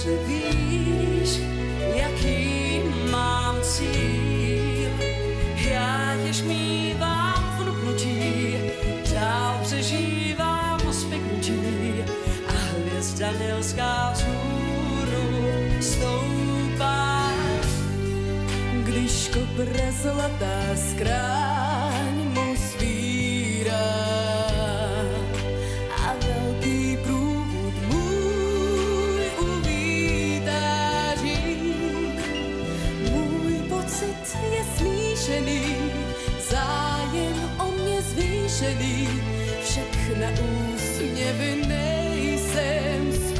Přece víš, jaký mám cíl. Já jež mívám vnuknutí, dál přežívám spiknutí a hvězda nelská vzhůru stoupá. Když kopra zlatá skráň mu svírá a velký průvod můj uvítáží. Můj pocit je smíšený, zájem o mě zvýšený, však na úsměvy nejsem